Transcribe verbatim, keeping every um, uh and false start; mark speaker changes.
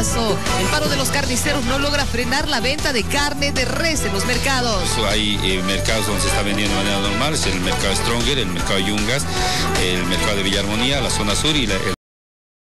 Speaker 1: Paso. El paro de los carniceros no logra frenar la venta de carne de res en los mercados.
Speaker 2: Hay eh, mercados donde se está vendiendo de manera normal, es el mercado Stronger, el mercado Yungas, el mercado de Villa Armonía, la zona sur y la, el